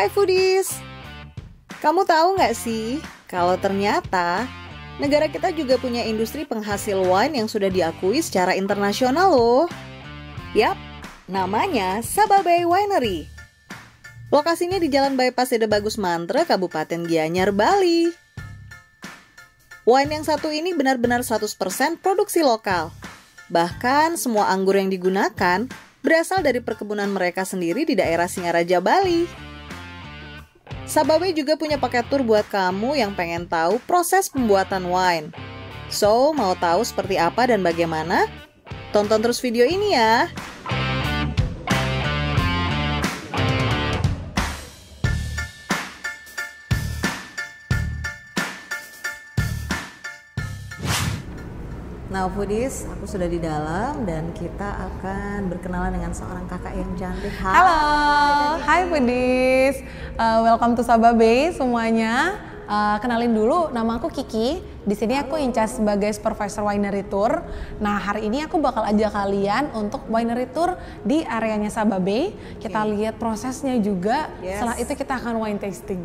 Hai foodies, kamu tahu nggak sih kalau ternyata negara kita juga punya industri penghasil wine yang sudah diakui secara internasional loh. Yap, namanya Sabah Bay Winery. Lokasinya di Jalan Bypass Ide Bagus Mantre, Kabupaten Gianyar, Bali. Wine yang satu ini benar-benar 100% produksi lokal. Bahkan semua anggur yang digunakan berasal dari perkebunan mereka sendiri di daerah Singaraja, Bali. Sabah Bay juga punya paket tour buat kamu yang pengen tahu proses pembuatan wine. So, mau tahu seperti apa dan bagaimana? Tonton terus video ini ya. Nah foodies, aku sudah di dalam dan kita akan berkenalan dengan seorang kakak yang cantik. Halo, hai foodies, welcome to Sabah Bay semuanya. Kenalin dulu, nama aku Kiki. Di sini aku in charge sebagai supervisor winery tour. Nah hari ini aku bakal ajak kalian untuk winery tour di areanya Sabah Bay. Kita lihat prosesnya juga. Setelah itu kita akan wine tasting.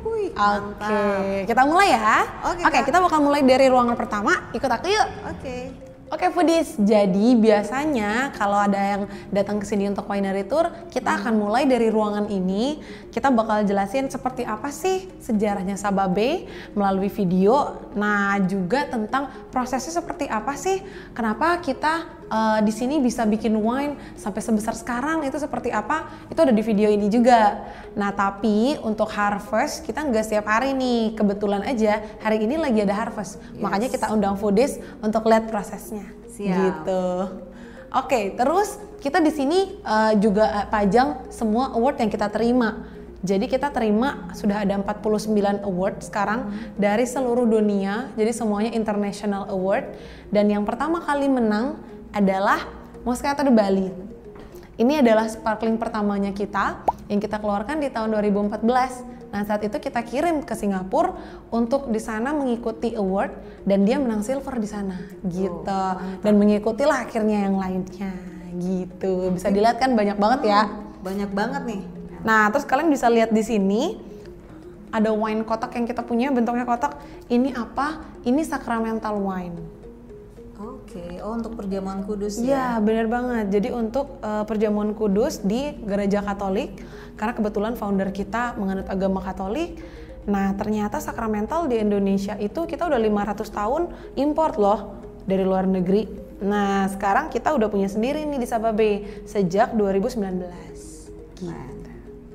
Oke, kita mulai ya. Oke, kita bakal mulai dari ruangan pertama. Ikut aku yuk. Oke foodies, jadi biasanya kalau ada yang datang ke sini untuk winery tour, kita akan mulai dari ruangan ini. Kita bakal jelasin seperti apa sih sejarahnya Sabah Bay melalui video. Nah, juga tentang prosesnya seperti apa sih, kenapa kita di sini bisa bikin wine sampai sebesar sekarang, itu seperti apa, itu ada di video ini juga. Nah, tapi untuk harvest kita nggak setiap hari nih, kebetulan aja hari ini lagi ada harvest. Makanya kita undang foodies untuk lihat prosesnya. Gitu. Oke, terus kita di sini juga pajang semua award yang kita terima. Jadi kita terima sudah ada 49 award sekarang dari seluruh dunia. Jadi semuanya international award. Dan yang pertama kali menang adalah Moscato de Bali. Ini adalah sparkling pertamanya kita yang kita keluarkan di tahun 2014. Nah, saat itu kita kirim ke Singapura untuk di sana mengikuti award dan dia menang silver di sana gitu. Dan mengikutilah akhirnya yang lainnya gitu. Bisa dilihat kan banyak banget ya. Banyak banget nih. Nah, terus kalian bisa lihat di sini ada wine kotak yang kita punya, bentuknya kotak. Ini apa? Ini sacramental wine. Oke, untuk perjamuan kudus ya? Iya, benar banget. Jadi untuk perjamuan kudus di gereja Katolik, karena kebetulan founder kita menganut agama Katolik. Nah, ternyata sakramental di Indonesia itu kita udah 500 tahun import loh dari luar negeri. Nah, sekarang kita udah punya sendiri nih di Sabah Bay sejak 2019. Gitu.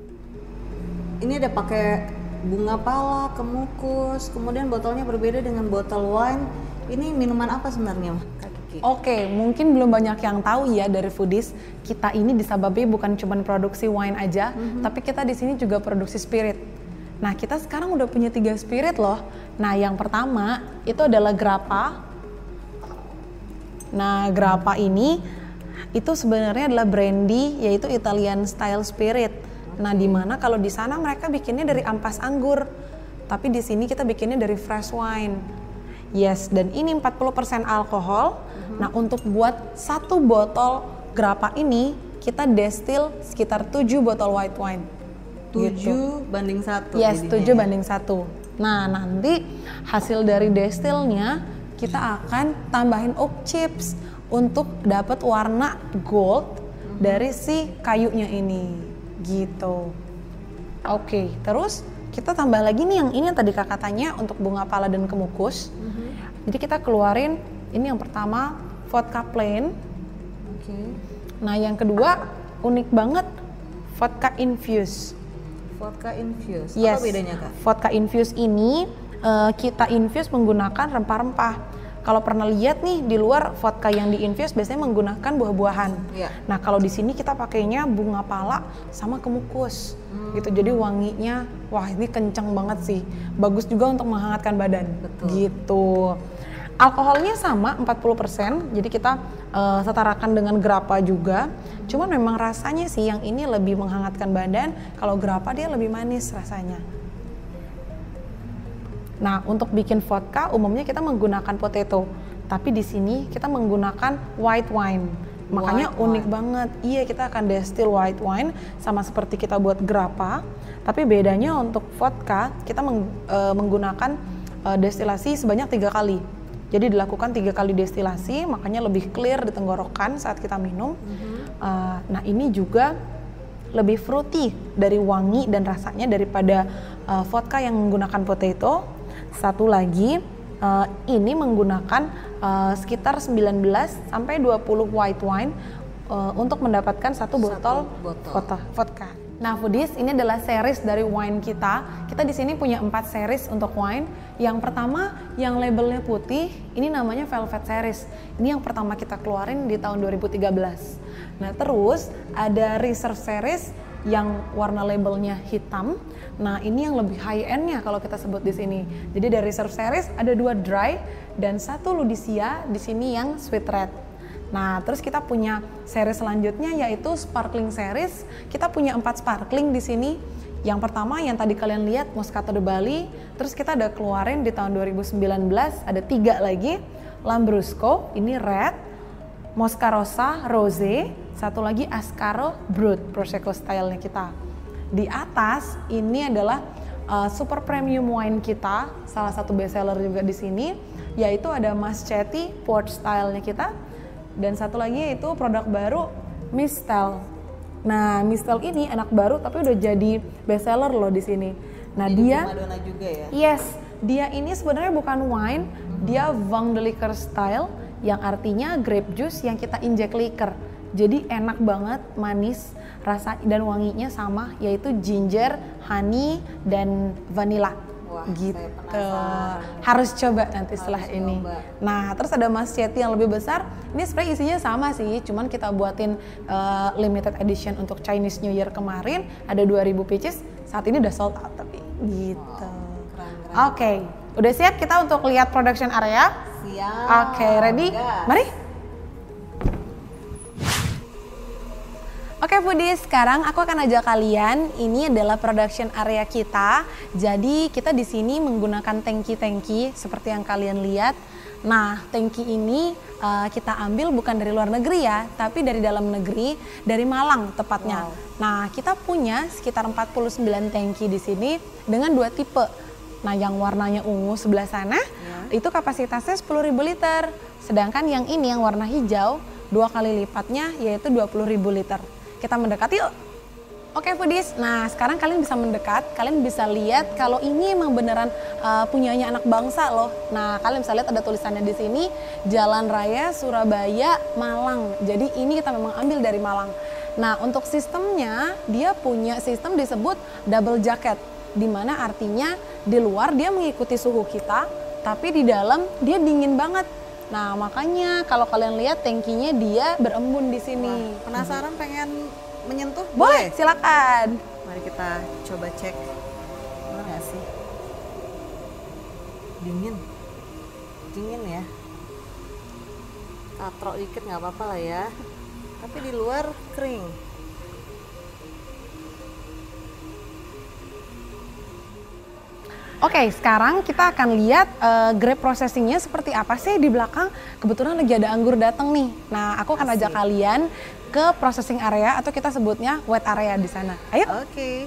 Ini ada pakai bunga pala, kemukus, kemudian botolnya berbeda dengan botol wine. Ini minuman apa sebenarnya, Kak Kiki? Oke, mungkin belum banyak yang tahu ya dari foodies. Kita ini di Sabah Bay bukan cuma produksi wine aja, tapi kita di sini juga produksi spirit. Nah, kita sekarang udah punya 3 spirit loh. Nah, yang pertama itu adalah grappa. Nah, grappa ini itu sebenarnya adalah brandy, yaitu Italian style spirit. Nah, dimana kalau di sana mereka bikinnya dari ampas anggur, tapi di sini kita bikinnya dari fresh wine. Yes, dan ini 40% alkohol. Nah, untuk buat 1 botol grappa ini kita destil sekitar 7 botol white wine. 7 banding 1. Yes, 7 banding 1. Nah, nanti hasil dari destilnya kita akan tambahin oak chips untuk dapat warna gold dari si kayunya ini. Gitu. Oke, terus kita tambah lagi nih yang ini yang tadi kakak tanya untuk bunga pala dan kemukus. Jadi kita keluarin ini yang pertama vodka plain. Nah, yang kedua unik banget vodka infused. Vodka infused. Yes. Apa bedanya, Kak? Vodka infused ini kita infuse menggunakan rempah-rempah. Kalau pernah lihat nih di luar vodka yang di-infuse biasanya menggunakan buah-buahan. Nah, kalau di sini kita pakainya bunga pala sama kemukus. Gitu. Jadi wanginya wah ini kenceng banget sih. Bagus juga untuk menghangatkan badan. Betul. Gitu. Alkoholnya sama 40%. Jadi kita setarakan dengan grappa juga. Cuman memang rasanya sih yang ini lebih menghangatkan badan, kalau grappa dia lebih manis rasanya. Nah, untuk bikin vodka umumnya kita menggunakan potato, tapi di sini kita menggunakan white wine. Makanya unik banget. Iya, kita akan destil white wine sama seperti kita buat grappa, Tapi bedanya untuk vodka kita menggunakan destilasi sebanyak 3 kali. Jadi dilakukan 3 kali destilasi, makanya lebih clear di tenggorokan saat kita minum. Nah ini juga lebih fruity dari wangi dan rasanya daripada vodka yang menggunakan potato. Satu lagi, ini menggunakan sekitar 19 sampai 20 white wine untuk mendapatkan satu botol vodka. Nah, foodies, ini adalah series dari wine kita. Kita di sini punya 4 series untuk wine. Yang pertama, yang labelnya putih, ini namanya Velvet Series. Ini yang pertama kita keluarin di tahun 2013. Nah, terus ada Reserve Series yang warna labelnya hitam. Nah, ini yang lebih high end-nya kalau kita sebut di sini. Jadi dari Reserve Series ada 2 dry dan 1 Ludicia, di sini yang sweet red. Nah, terus kita punya seri selanjutnya yaitu Sparkling Series. Kita punya 4 sparkling di sini. Yang pertama yang tadi kalian lihat Moscato de Bali. Terus kita ada keluarin di tahun 2019 ada 3 lagi. Lambrusco, ini red. Mosca Rosa, rosé. Satu lagi Ascaro Brut, Prosecco style-nya kita. Di atas ini adalah super premium wine kita, salah satu bestseller juga di sini, yaitu ada Mascetti Port style-nya kita. Dan satu lagi yaitu produk baru Mistel. Nah, Mistel ini anak baru tapi udah jadi bestseller loh di sini. Nah, jadi dia Madonna juga ya. Yes, dia ini sebenarnya bukan wine, dia Vin de Liqueur style yang artinya grape juice yang kita injek liquor. Jadi enak banget, manis, rasa dan wanginya sama yaitu ginger, honey dan vanilla. Wah, gitu. saya Harus coba nanti setelah ini. Nah, terus ada Mascetti yang lebih besar. Ini sebenarnya isinya sama sih, cuman kita buatin limited edition untuk Chinese New Year kemarin. Ada 2000 pieces. Saat ini udah sold out tapi gitu. Wow, Oke, udah siap kita untuk lihat production area? Siap. Oke, ready? Mari. Oke foodies, sekarang aku akan ajak kalian, ini adalah production area kita. Jadi kita di sini menggunakan tangki-tangki seperti yang kalian lihat. Nah, tangki ini kita ambil bukan dari luar negeri ya, tapi dari dalam negeri, dari Malang tepatnya. Wow. Nah, kita punya sekitar 49 tangki di sini dengan 2 tipe. Nah, yang warnanya ungu sebelah sana, itu kapasitasnya 10.000 liter. Sedangkan yang ini yang warna hijau, 2 kali lipatnya yaitu 20.000 liter. Kita mendekat yuk. Oke foodies, nah sekarang kalian bisa mendekat, kalian bisa lihat kalau ini emang beneran punyanya anak bangsa loh. Nah kalian bisa lihat ada tulisannya di sini, Jalan Raya Surabaya Malang. Jadi ini kita memang ambil dari Malang. Nah untuk sistemnya, dia punya sistem disebut double jacket, dimana artinya di luar dia mengikuti suhu kita, tapi di dalam dia dingin banget. Nah, makanya kalau kalian lihat tangkinya dia berembun di sini. Wah, penasaran pengen menyentuh? Boleh, silakan. Mari kita coba cek. Benar nggak sih? Dingin. Dingin ya. Tatrok dikit nggak apa-apa lah ya. Tapi di luar kering. Oke, sekarang kita akan lihat grape processingnya seperti apa sih di belakang. Kebetulan lagi ada anggur datang nih. Nah, aku akan ajak kalian ke processing area atau kita sebutnya wet area di sana. Ayo. Oke.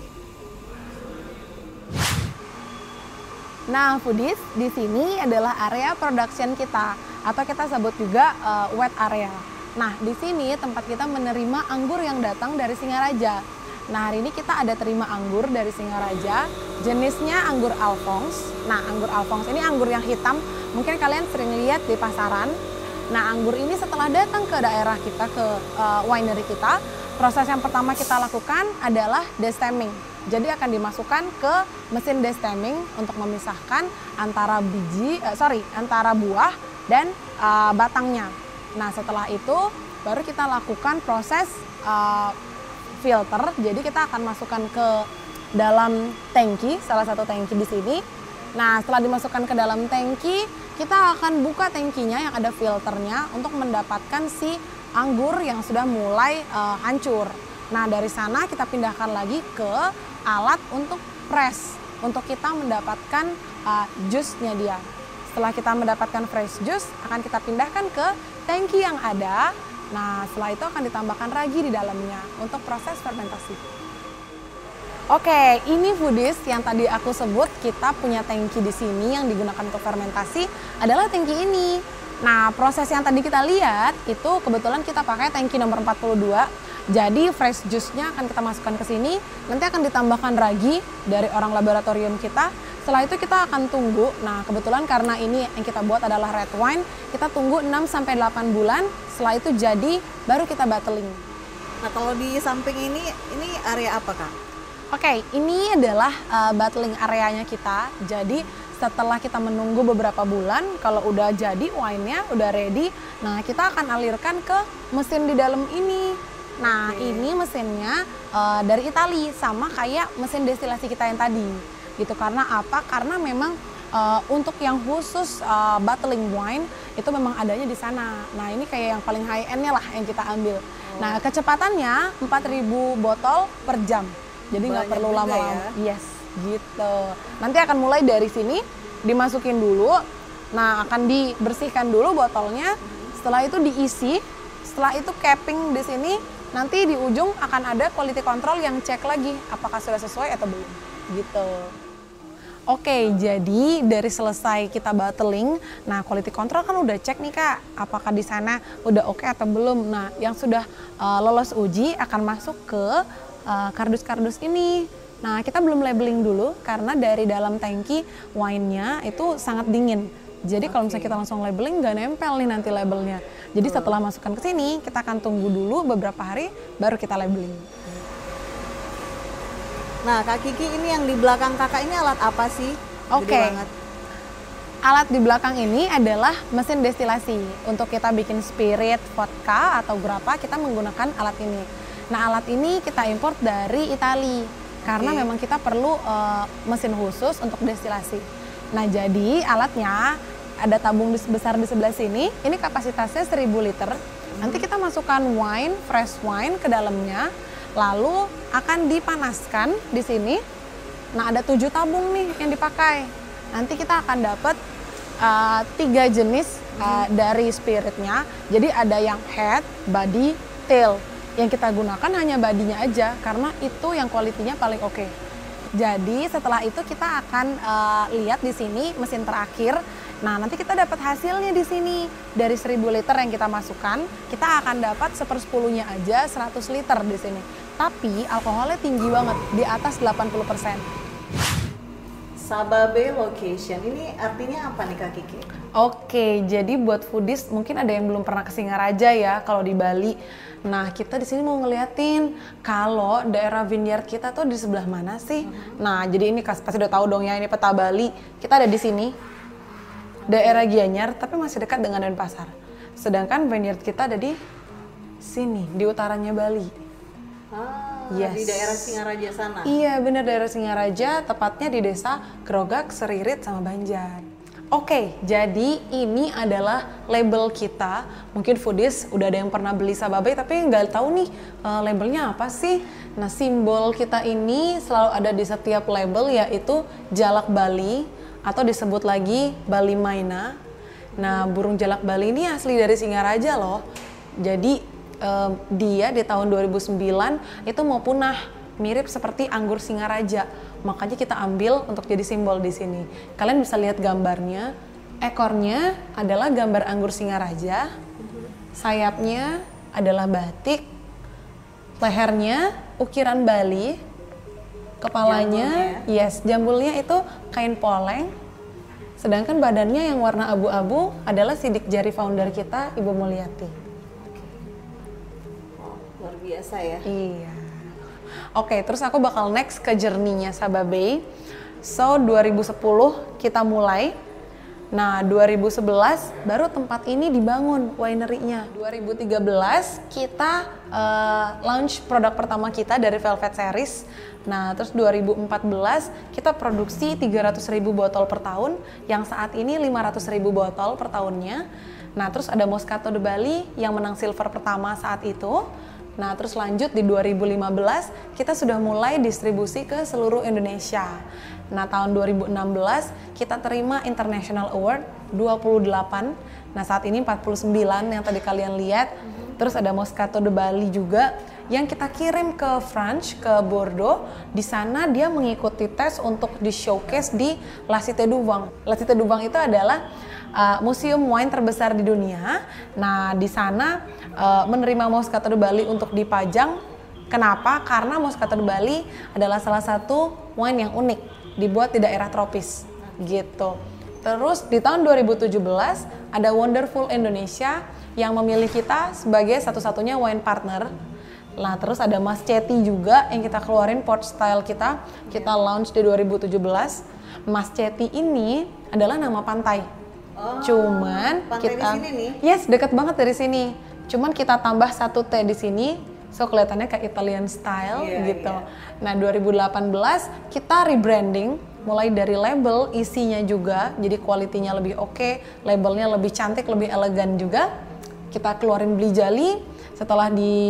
Nah, foodies, di sini adalah area production kita atau kita sebut juga wet area. Nah, di sini tempat kita menerima anggur yang datang dari Singaraja. Nah, hari ini kita ada terima anggur dari Singaraja, jenisnya anggur Alphonse. Nah, anggur Alphonse ini anggur yang hitam, mungkin kalian sering lihat di pasaran. Nah, anggur ini setelah datang ke daerah kita, ke winery kita, proses yang pertama kita lakukan adalah destemming. Jadi akan dimasukkan ke mesin destemming untuk memisahkan antara antara buah dan batangnya. Nah, setelah itu baru kita lakukan proses filter, jadi kita akan masukkan ke dalam tangki, salah satu tangki di sini. Nah, setelah dimasukkan ke dalam tangki, kita akan buka tangkinya yang ada filternya untuk mendapatkan si anggur yang sudah mulai hancur. Nah, dari sana kita pindahkan lagi ke alat untuk press, untuk kita mendapatkan jus-nya dia. Setelah kita mendapatkan fresh juice, akan kita pindahkan ke tangki yang ada. Nah, setelah itu akan ditambahkan ragi di dalamnya untuk proses fermentasi. Oke, ini foodies yang tadi aku sebut, kita punya tangki di sini yang digunakan untuk fermentasi adalah tangki ini. Nah, proses yang tadi kita lihat itu kebetulan kita pakai tangki nomor 42. Jadi fresh juice-nya akan kita masukkan ke sini, nanti akan ditambahkan ragi dari orang laboratorium kita. Setelah itu kita akan tunggu. Nah, kebetulan karena ini yang kita buat adalah red wine, kita tunggu 6 sampai 8 bulan. Setelah itu jadi baru kita bottling. Nah, kalau di samping ini area apa, Kak? Oke, ini adalah bottling areanya kita. Jadi setelah kita menunggu beberapa bulan, kalau udah jadi wine-nya, udah ready, nah kita akan alirkan ke mesin di dalam ini. Nah, ini mesinnya dari Italia, sama kayak mesin destilasi kita yang tadi. Gitu, karena apa? Karena memang untuk yang khusus bottling wine itu memang adanya di sana. Nah, ini kayak yang paling high end-nya lah yang kita ambil. Nah, kecepatannya 4.000 botol per jam. Jadi nggak perlu lama-lama. Ya? Yes, gitu. Nanti akan mulai dari sini, dimasukin dulu. Nah, akan dibersihkan dulu botolnya. Setelah itu diisi. Setelah itu capping di sini. Nanti di ujung akan ada quality control yang cek lagi apakah sudah sesuai atau belum. Gitu. Oke, jadi dari selesai kita bottling, nah quality control kan udah cek nih Kak, apakah di sana udah oke atau belum. Nah, yang sudah lolos uji akan masuk ke kardus-kardus ini. Nah, kita belum labeling dulu karena dari dalam tangki wine-nya itu sangat dingin. Jadi kalau misalnya kita langsung labeling nggak nempel nih nanti labelnya. Jadi setelah masukkan ke sini, kita akan tunggu dulu beberapa hari baru kita labeling. Nah, Kak Kiki, ini yang di belakang Kakak ini alat apa sih? Oke. Alat di belakang ini adalah mesin destilasi. Untuk kita bikin spirit, vodka atau grappa, kita menggunakan alat ini. Nah, alat ini kita import dari Italia karena memang kita perlu mesin khusus untuk destilasi. Nah, jadi alatnya ada tabung besar di sebelah sini. Ini kapasitasnya 1.000 liter. Nanti kita masukkan wine, fresh wine ke dalamnya. Lalu akan dipanaskan di sini. Nah, ada 7 tabung nih yang dipakai. Nanti kita akan dapat 3 jenis dari spiritnya. Jadi ada yang head, body, tail. Yang kita gunakan hanya badinya aja karena itu yang kualitinya paling oke. Jadi setelah itu kita akan lihat di sini mesin terakhir. Nah, nanti kita dapat hasilnya di sini. Dari 1.000 liter yang kita masukkan, kita akan dapat 1/10-nya aja 100 liter di sini. Tapi alkoholnya tinggi banget, di atas 80%. Sababe location, ini artinya apa nih Kak Kiki? Oke, jadi buat foodies mungkin ada yang belum pernah ke Singaraja ya kalau di Bali. Nah, kita di sini mau ngeliatin kalau daerah vineyard kita tuh di sebelah mana sih? Nah, jadi ini pasti udah tahu dong ya, ini peta Bali. Kita ada di sini. Daerah Gianyar tapi masih dekat dengan Denpasar. Sedangkan vineyard kita ada di sini, di utaranya Bali. Yes. Di daerah Singaraja sana? Iya, benar daerah Singaraja, tepatnya di desa Grogak, Seririt, sama Banjar. Oke, jadi ini adalah label kita. Mungkin foodies udah ada yang pernah beli Sababe tapi nggak tahu nih labelnya apa sih. Nah, simbol kita ini selalu ada di setiap label, yaitu jalak Bali atau disebut lagi Bali Maina. Nah, burung jalak Bali ini asli dari Singaraja loh. Jadi dia di tahun 2009 itu mau punah, mirip seperti anggur Singaraja. Makanya kita ambil untuk jadi simbol di sini. Kalian bisa lihat gambarnya. Ekornya adalah gambar anggur Singaraja. Sayapnya adalah batik. Lehernya ukiran Bali. Kepalanya, jambulnya itu kain poleng. Sedangkan badannya yang warna abu-abu adalah sidik jari founder kita, Ibu Mulyati. Luar biasa ya. Iya. Oke, terus aku bakal next ke journey-nya Sababe. So, 2010 kita mulai. Nah, 2011 baru tempat ini dibangun winery-nya. 2013 kita launch produk pertama kita dari Velvet Series. Nah, terus 2014 kita produksi 300.000 botol per tahun, yang saat ini 500.000 botol per tahunnya. Nah, terus ada Moscato de Bali yang menang silver pertama saat itu. Nah, terus lanjut di 2015 kita sudah mulai distribusi ke seluruh Indonesia. Nah, tahun 2016 kita terima International Award 28 Nah saat ini 49 yang tadi kalian lihat. Terus ada Moscato de Bali juga yang kita kirim ke France, ke Bordeaux. Di sana dia mengikuti tes untuk di showcase di La Cité du Vin. La Cité du Vin itu adalah museum wine terbesar di dunia. Nah di sana menerima Moscato de Bali untuk dipajang. Kenapa? Karena Moscato de Bali adalah salah satu wine yang unik, dibuat di daerah tropis gitu. Terus di tahun 2017 ada Wonderful Indonesia yang memilih kita sebagai satu-satunya wine partner. Nah, terus ada Mas Ceti juga yang kita keluarin port style kita launch di 2017. Mas Ceti ini adalah nama pantai. Cuman pantai kita di sini nih? Yes, deket banget dari sini. Cuman kita tambah satu T di sini, so kelihatannya kayak Italian style gitu. Nah, 2018 kita rebranding mulai dari label, isinya juga, jadi kualitinya lebih oke, labelnya lebih cantik, lebih elegan juga. Kita keluarin Beli Jali, setelah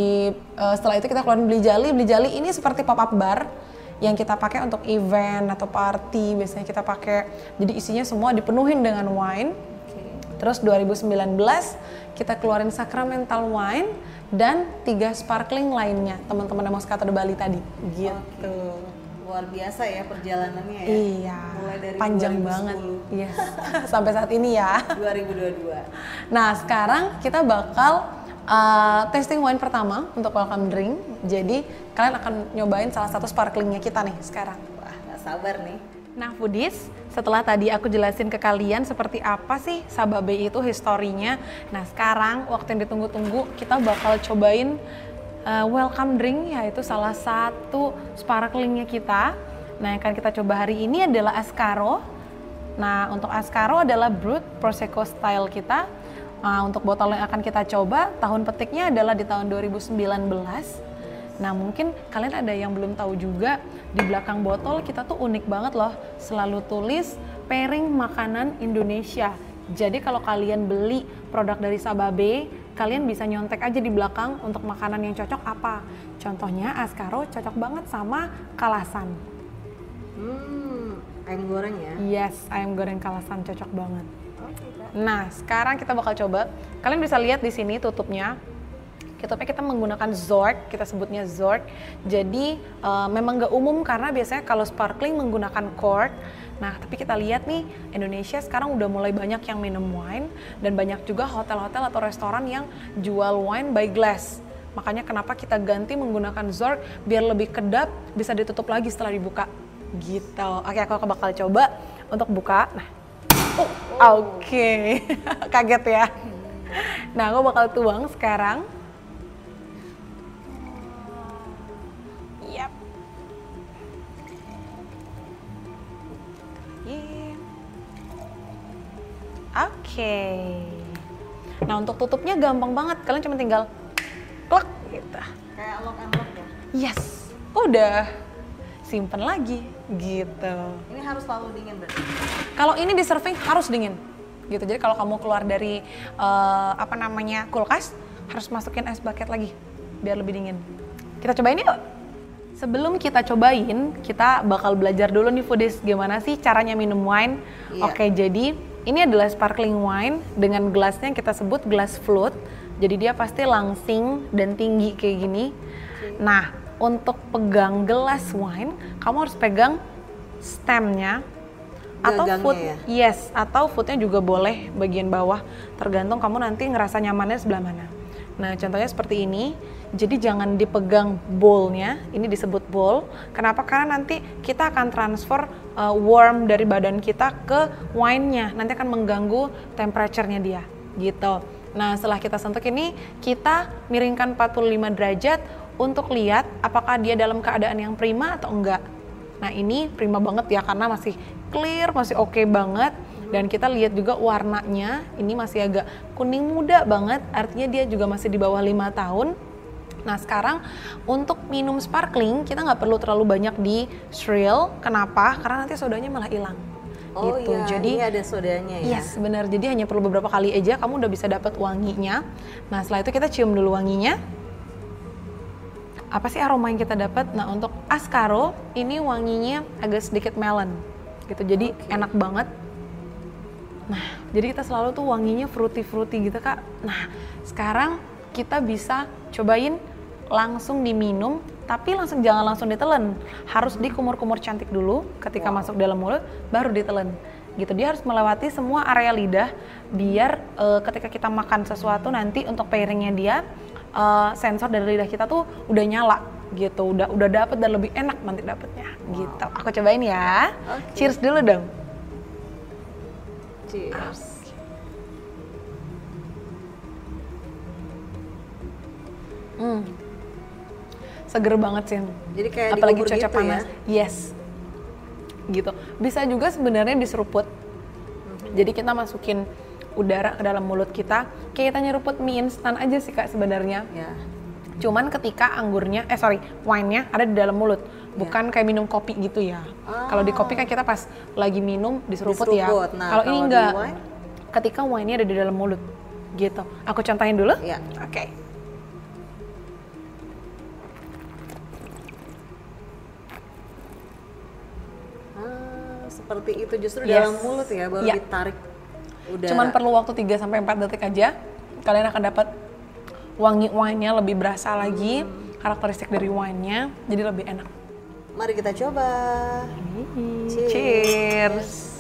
itu kita keluarin Beli Jali. Beli Jali ini seperti pop-up bar yang kita pakai untuk event atau party, biasanya kita pakai. Jadi isinya semua dipenuhin dengan wine. Terus 2019 kita keluarin Sacramental Wine dan 3 sparkling lainnya, teman-teman Moscato de Bali tadi. Gitu. Luar biasa ya perjalanannya ya. Iya. Mulai dari panjang 2010. banget. Iya. Sampai saat ini ya. 2022. Nah, sekarang kita bakal tasting wine pertama untuk welcome drink. Jadi, kalian akan nyobain salah satu sparklingnya kita nih sekarang. Wah, gak sabar nih. Nah, foodies, setelah tadi aku jelasin ke kalian seperti apa sih Sababe itu historinya. Nah, sekarang waktu yang ditunggu-tunggu kita bakal cobain welcome drink, yaitu salah satu sparklingnya kita. Nah, yang akan kita coba hari ini adalah Ascaro. Nah, untuk Ascaro adalah Brut Prosecco style kita. Nah, untuk botol yang akan kita coba, tahun petiknya adalah di tahun 2019. Nah, mungkin kalian ada yang belum tahu juga, di belakang botol kita tuh unik banget loh. Selalu tulis pairing makanan Indonesia. Jadi kalau kalian beli produk dari Sababe, kalian bisa nyontek aja di belakang untuk makanan yang cocok apa. Contohnya Ascaro cocok banget sama kalasan. Ayam goreng ya? Yes, ayam goreng kalasan cocok banget. Nah, sekarang kita bakal coba. Kalian bisa lihat di sini tutupnya. Tutupnya kita menggunakan Zork, kita sebutnya Zork. Jadi memang nggak umum karena biasanya kalau sparkling menggunakan cork. Nah, tapi kita lihat nih, Indonesia sekarang udah mulai banyak yang minum wine dan banyak juga hotel-hotel atau restoran yang jual wine by glass. Makanya kenapa kita ganti menggunakan Zork biar lebih kedap, bisa ditutup lagi setelah dibuka. Gitu. Oke, aku bakal coba untuk buka. Nah, oke. Kaget ya. Nah, aku bakal tuang sekarang. Yap. Oke. Nah, untuk tutupnya gampang banget. Kalian cuma tinggal klek gitu. Kayak lock and lock ya? Yes. Udah. Simpen lagi gitu. Ini harus selalu dingin berarti? Kalau ini di serving harus dingin. Gitu. Jadi kalau kamu keluar dari kulkas, harus masukin es bucket lagi biar lebih dingin. Kita cobain yuk. Sebelum kita cobain, kita bakal belajar dulu nih foodies gimana sih caranya minum wine. Iya. Oke, jadi ini adalah sparkling wine dengan gelasnya yang kita sebut gelas flute. Jadi dia pasti langsing dan tinggi kayak gini. Nah, untuk pegang gelas wine, kamu harus pegang stemnya atau foot, ya? yes, atau footnya juga boleh bagian bawah. Tergantung kamu nanti ngerasa nyamannya sebelah mana. Nah, contohnya seperti ini. Jadi jangan dipegang bowlnya, ini disebut bowl. Kenapa? Karena nanti kita akan transfer warm dari badan kita ke wine-nya. Nanti akan mengganggu temperature-nya dia, gitu. Nah, setelah kita sentuh ini, kita miringkan 45 derajat untuk lihat apakah dia dalam keadaan yang prima atau enggak. Nah, ini prima banget ya, karena masih clear, masih oke banget. Dan kita lihat juga warnanya, ini masih agak kuning muda banget, artinya dia juga masih di bawah 5 tahun. Nah, sekarang untuk minum sparkling kita nggak perlu terlalu banyak di swirl. Kenapa? Karena nanti sodanya malah hilang. Oh gitu. iya, jadi ini ada sodanya ya? Yes, benar. Jadi hanya perlu beberapa kali aja kamu udah bisa dapat wanginya. Nah, setelah itu kita cium dulu wanginya. Apa sih aroma yang kita dapat? Nah, untuk Ascaro ini wanginya agak sedikit melon. Gitu. Jadi enak banget. Nah, Jadi kita selalu tuh wanginya fruity gitu Kak. Nah, sekarang kita bisa cobain langsung diminum, tapi jangan langsung ditelan. Harus dikumur-kumur cantik dulu ketika masuk dalam mulut, baru ditelan. Gitu, dia harus melewati semua area lidah biar ketika kita makan sesuatu nanti untuk pairingnya dia sensor dari lidah kita tuh udah nyala gitu, udah dapet dan lebih enak nanti dapetnya. Gitu. Aku cobain ya. Cheers dulu dong. Cheers. Seger banget sih. Jadi kayak apalagi dikubur cuaca gitu panas. ya? Yes. Gitu. Bisa juga sebenarnya diseruput. Jadi kita masukin udara ke dalam mulut kita, kayak kita nyeruput mie instan aja sih Kak sebenarnya. Ya. Cuman ketika wine-nya ada di dalam mulut, bukan kayak minum kopi gitu ya. Kalau di kopi kan kita pas lagi minum diseruput ya. Nah, kalau ini enggak. wine? Ketika wine-nya ada di dalam mulut. Gitu. Aku contohin dulu? Ya. Oke. Seperti itu justru dalam mulut ya, baru ditarik udara. Cuman perlu waktu 3-4 detik aja, kalian akan dapat wangi wine-nya lebih berasa lagi, karakteristik dari wine-nya, jadi lebih enak. Mari kita coba. Cheers.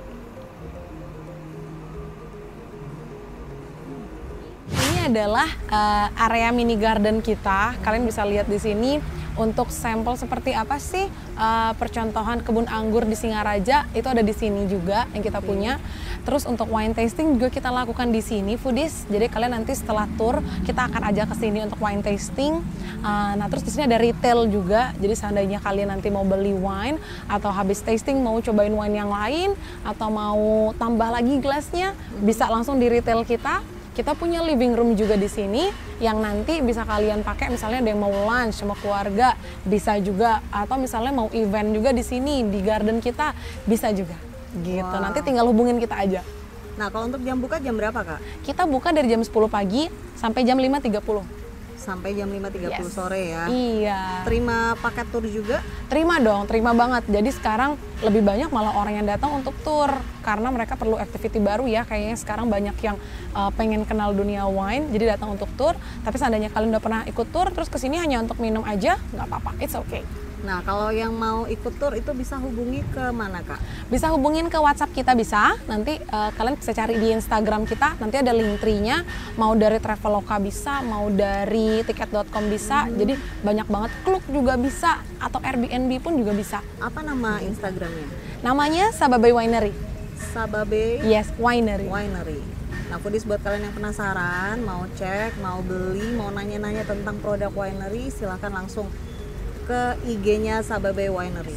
Ini adalah area mini garden kita. Kalian bisa lihat di sini untuk sampel seperti apa sih percontohan kebun anggur di Singaraja, itu ada di sini juga yang kita punya. Terus untuk wine tasting juga kita lakukan di sini, foodies. Jadi kalian nanti setelah tour kita akan ajak ke sini untuk wine tasting. Nah terus di sini ada retail juga. Jadi seandainya kalian nanti mau beli wine atau habis tasting mau cobain wine yang lain atau mau tambah lagi gelasnya, bisa langsung di retail kita. Kita punya living room juga di sini yang nanti bisa kalian pakai, misalnya ada yang mau lunch sama keluarga, bisa juga, atau misalnya mau event juga di sini di garden kita, bisa juga. Gitu. Nanti tinggal hubungin kita aja. Nah, kalau untuk jam buka jam berapa, Kak? Kita buka dari jam 10 pagi sampai jam 5.30. Sampai jam 5.30 sore ya? Iya. Terima paket tour juga? Terima dong, terima banget. Jadi sekarang lebih banyak malah orang yang datang untuk tour karena mereka perlu activity baru ya. Kayaknya sekarang banyak yang pengen kenal dunia wine, jadi datang untuk tour. Tapi seandainya kalian udah pernah ikut tour, terus kesini hanya untuk minum aja, nggak apa-apa, it's okay. Nah, kalau yang mau ikut tour itu bisa hubungi ke mana, Kak? Bisa hubungin ke WhatsApp kita bisa. Nanti kalian bisa cari di Instagram kita. Nanti ada link tree-nya. Mau dari Traveloka bisa, mau dari tiket.com bisa. Jadi banyak banget. Klook juga bisa atau Airbnb pun juga bisa. Apa nama Instagramnya? Namanya Sababe Winery. Sababe? Yes, Winery. Nah, foodies buat kalian yang penasaran, mau cek, mau beli, mau nanya-nanya tentang produk winery, silahkan langsung ke IG-nya Sababe Winery.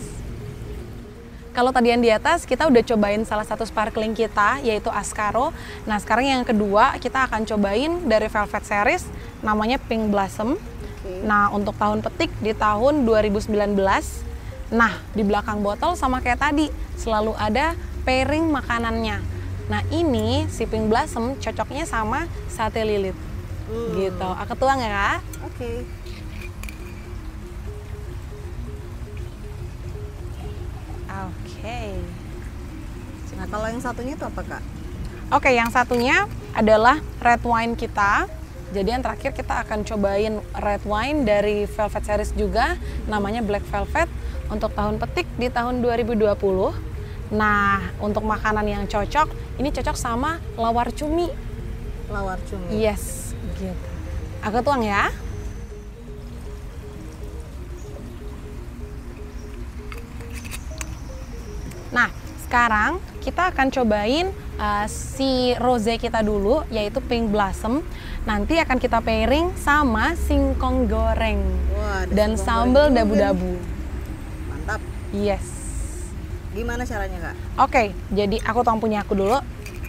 Kalau tadi yang di atas kita udah cobain salah satu sparkling kita yaitu Ascaro. Nah sekarang yang kedua kita akan cobain dari Velvet Series namanya Pink Blossom. Nah untuk tahun petik di tahun 2019. Nah di belakang botol sama kayak tadi selalu ada pairing makanannya. Nah ini si Pink Blossom cocoknya sama sate lilit. Gitu. Aku tuang ya Kak? Oke. Oke. Nah, kalau yang satunya itu apa, Kak? Oke, yang satunya adalah red wine kita. Jadi yang terakhir kita akan cobain red wine dari Velvet Series juga, namanya Black Velvet untuk tahun petik di tahun 2020. Nah, untuk makanan yang cocok, ini cocok sama lawar cumi. Lawar cumi. Yes, gitu. Aku tuang ya. Nah, sekarang kita akan cobain si rosé kita dulu, yaitu Pink Blossom. Nanti akan kita pairing sama singkong goreng. Wah, dan sambal dabu-dabu. Mantap. Yes. Gimana caranya, Kak? Oke, jadi aku tuang punya aku dulu.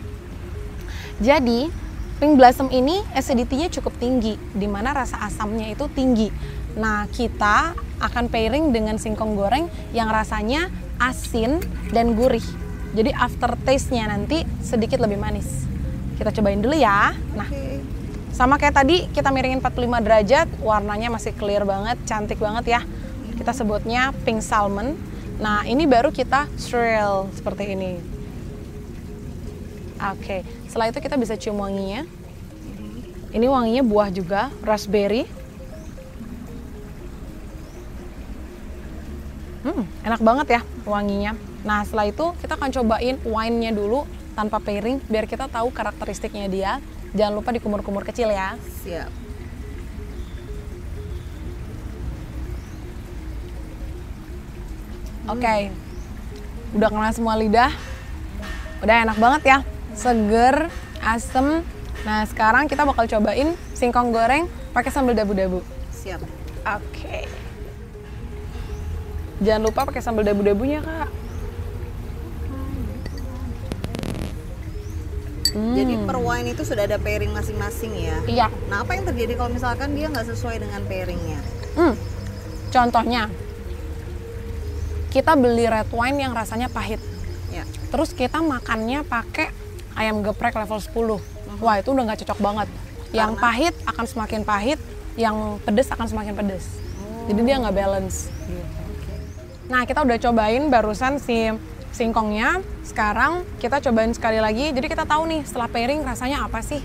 Jadi, Pink Blossom ini acidity-nya cukup tinggi, di mana rasa asamnya itu tinggi. Nah, kita akan pairing dengan singkong goreng yang rasanya asin dan gurih. Jadi aftertaste-nya nanti sedikit lebih manis. Kita cobain dulu ya. Nah, sama kayak tadi kita miringin 45 derajat, warnanya masih clear banget, cantik banget ya. Kita sebutnya pink salmon. Nah, ini baru kita swirl seperti ini. Oke, setelah itu kita bisa cium wanginya. Ini wanginya buah juga, raspberry. Enak banget ya wanginya. Nah setelah itu kita akan cobain wine-nya dulu tanpa pairing biar kita tahu karakteristiknya dia. Jangan lupa dikumur-kumur kecil ya. Siap. Oke, udah kena semua lidah. Udah enak banget ya, seger, asem. Nah sekarang kita bakal cobain singkong goreng pakai sambal dabu-dabu. Siap. Oke. Jangan lupa pakai sambal dabu-dabunya kak. Jadi per wine itu sudah ada pairing masing-masing ya? Iya. Nah apa yang terjadi kalau misalkan dia nggak sesuai dengan pairingnya? Contohnya, kita beli red wine yang rasanya pahit. Ya. Terus kita makannya pakai ayam geprek level 10. Wah itu udah nggak cocok banget. Yang pahit akan semakin pahit, yang pedes akan semakin pedes. Jadi dia nggak balance. Nah kita udah cobain barusan si singkongnya. Sekarang kita cobain sekali lagi. Jadi kita tahu nih setelah pairing rasanya apa sih.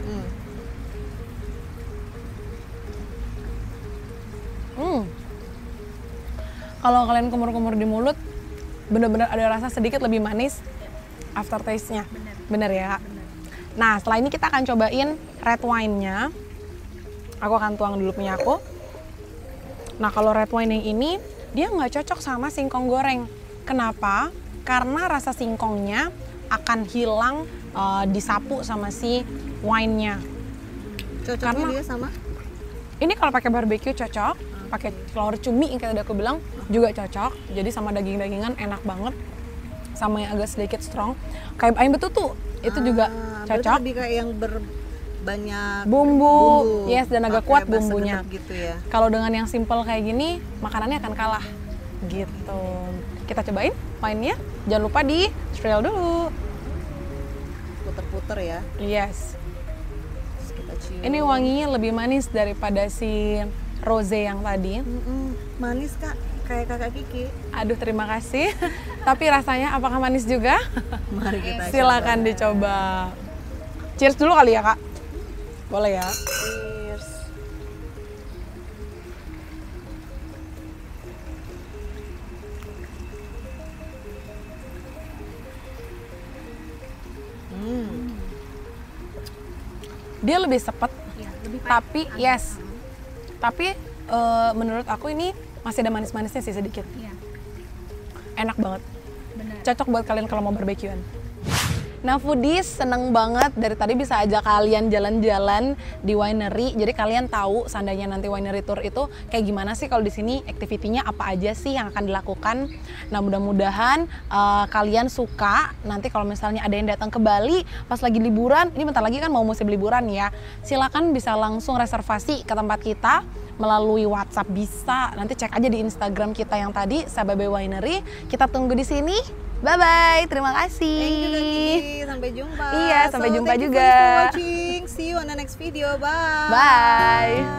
Kalau kalian kumur-kumur di mulut, bener-bener ada rasa sedikit lebih manis aftertaste-nya. Bener ya? Nah, setelah ini kita akan cobain red wine-nya. Aku akan tuang dulu punya aku. Nah, kalau red wine yang ini, dia nggak cocok sama singkong goreng. Kenapa? Karena rasa singkongnya akan hilang disapu sama si wine-nya. Cocoknya Karena dia sama? ini kalau pakai barbecue cocok, pakai telur cumi yang tadi aku bilang juga cocok. Jadi sama daging-dagingan enak banget. Sama yang agak sedikit strong. Kayak ayam betutu itu juga cocok. Lebih kayak yang banyak bumbu, yes, dan agak kuat bumbunya. Gitu ya. Kalau dengan yang simple kayak gini, makanannya akan kalah. Gitu. Kita cobain wine-nya. Jangan lupa di swirl dulu. Puter-puter ya. Yes. Terus kita cium. Ini wanginya lebih manis daripada si rose yang tadi. Manis kak, kayak kakak Kiki. Aduh terima kasih. Tapi rasanya apakah manis juga? Mari kita Silakan coba. dicoba. Cheers dulu kali ya kak. Boleh ya. Cheers. Dia lebih sepet, tapi yes. Tapi menurut aku ini masih ada manis-manisnya sih sedikit. Enak banget. Cocok buat kalian kalau mau barbekyuan. Nah foodies, seneng banget dari tadi bisa ajak kalian jalan-jalan di winery. Jadi kalian tahu seandainya nanti winery tour itu kayak gimana sih kalau di sini, activity-nya apa aja sih yang akan dilakukan. Nah mudah-mudahan kalian suka. Nanti kalau misalnya ada yang datang ke Bali pas lagi liburan, ini bentar lagi kan mau musim liburan ya. Silakan bisa langsung reservasi ke tempat kita melalui WhatsApp bisa. Nanti cek aja di Instagram kita yang tadi Sababe Winery. Kita tunggu di sini. Bye bye, terima kasih. Thank you Kiki, sampai jumpa. Iya, sampai jumpa thank you juga. for watching. See you on the next video. Bye. Bye.